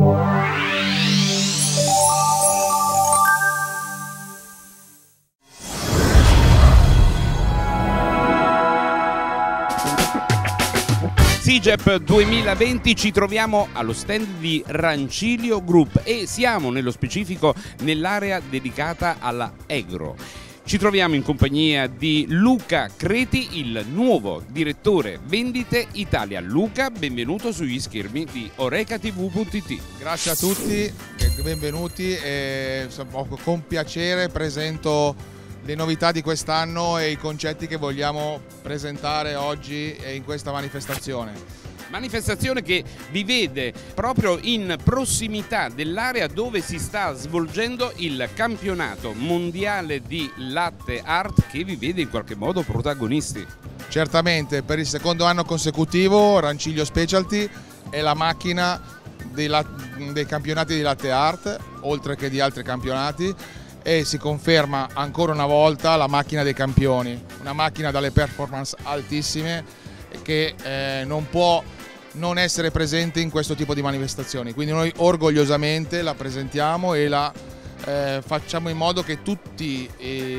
SIGEP 2020 ci troviamo allo stand di Rancilio Group e siamo nello specifico nell'area dedicata alla Egro. Ci troviamo in compagnia di Luca Creti, il nuovo direttore vendite Italia. Luca, benvenuto sugli schermi di orecatv.it. Grazie a tutti e benvenuti. Con piacere presento le novità di quest'anno e i concetti che vogliamo presentare oggi in questa manifestazione. Manifestazione che vi vede proprio in prossimità dell'area dove si sta svolgendo il campionato mondiale di latte art, che vi vede in qualche modo protagonisti. Certamente, per il secondo anno consecutivo Rancilio Specialty è la macchina dei campionati di latte art, oltre che di altri campionati, e si conferma ancora una volta la macchina dei campioni, una macchina dalle performance altissime che non può non essere presente in questo tipo di manifestazioni. Quindi noi orgogliosamente la presentiamo e la facciamo in modo che tutti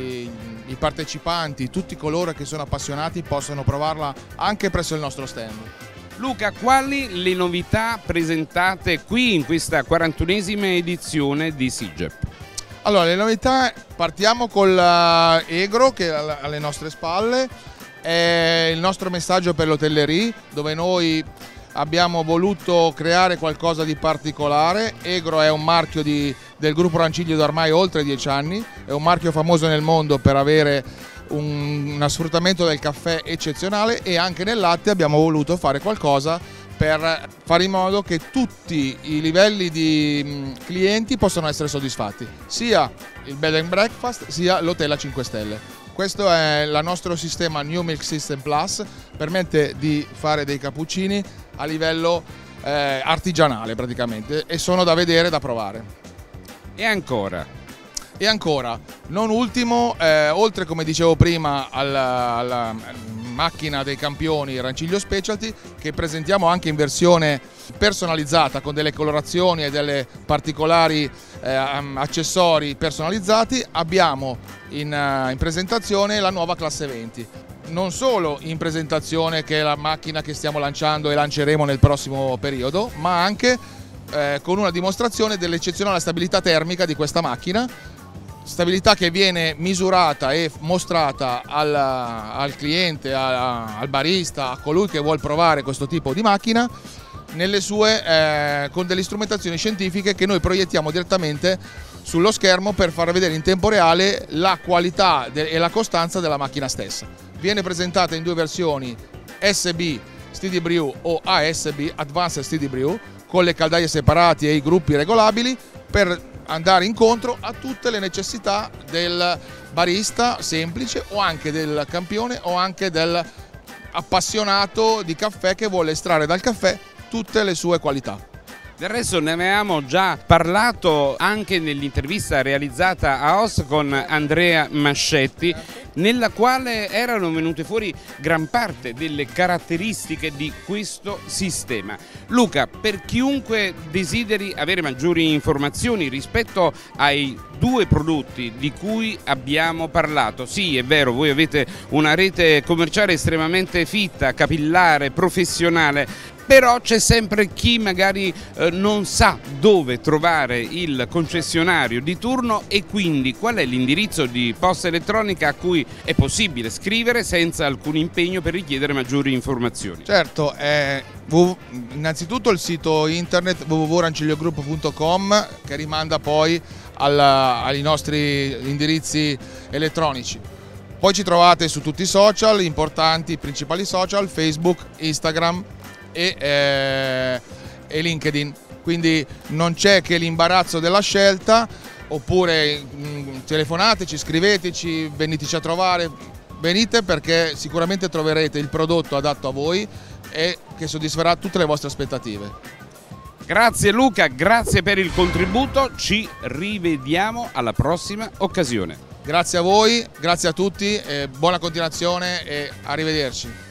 i partecipanti, tutti coloro che sono appassionati possano provarla anche presso il nostro stand. Luca, quali le novità presentate qui in questa 41esima edizione di SIGEP? Allora, le novità, partiamo con l'Egro che è alle nostre spalle, è il nostro messaggio per l'hotellerie, dove noi abbiamo voluto creare qualcosa di particolare. Egro è un marchio del gruppo Rancilio da ormai oltre 10 anni, è un marchio famoso nel mondo per avere un sfruttamento del caffè eccezionale, e anche nel latte abbiamo voluto fare qualcosa per fare in modo che tutti i livelli di clienti possano essere soddisfatti, sia il bed and breakfast sia l'hotel a 5 stelle. Questo è il nostro sistema New Milk System Plus, permette di fare dei cappuccini a livello artigianale praticamente, e sono da vedere, da provare. E ancora, non ultimo, oltre, come dicevo prima, alla macchina dei campioni Rancilio Specialty, che presentiamo anche in versione personalizzata con delle colorazioni e delle particolari accessori personalizzati, abbiamo in presentazione la nuova classe 20. Non solo in presentazione, che è la macchina che stiamo lanciando e lanceremo nel prossimo periodo, ma anche con una dimostrazione dell'eccezionale stabilità termica di questa macchina, stabilità che viene misurata e mostrata al cliente, al barista, a colui che vuole provare questo tipo di macchina, con delle strumentazioni scientifiche che noi proiettiamo direttamente sullo schermo per far vedere in tempo reale la qualità e la costanza della macchina stessa. Viene presentata in due versioni, SB Steady Brew o ASB Advanced Steady Brew, con le caldaie separate e i gruppi regolabili, per andare incontro a tutte le necessità del barista semplice, o anche del campione, o anche del appassionato di caffè che vuole estrarre dal caffè tutte le sue qualità. Del resto ne avevamo già parlato anche nell'intervista realizzata a Os con Andrea Mascetti, nella quale erano venute fuori gran parte delle caratteristiche di questo sistema. Luca, per chiunque desideri avere maggiori informazioni rispetto ai due prodotti di cui abbiamo parlato, sì, è vero, voi avete una rete commerciale estremamente fitta, capillare, professionale, però c'è sempre chi magari non sa dove trovare il concessionario di turno, e quindi qual è l'indirizzo di posta elettronica a cui è possibile scrivere senza alcun impegno per richiedere maggiori informazioni? Certo, innanzitutto il sito internet www.ranciliogroup.com, che rimanda poi ai nostri indirizzi elettronici. Poi ci trovate su tutti i social importanti, i principali social, Facebook, Instagram e LinkedIn, quindi non c'è che l'imbarazzo della scelta, oppure telefonateci, scriveteci, veniteci a trovare, venite, perché sicuramente troverete il prodotto adatto a voi e che soddisferà tutte le vostre aspettative. Grazie Luca, grazie per il contributo, ci rivediamo alla prossima occasione. Grazie a voi, grazie a tutti, buona continuazione e arrivederci.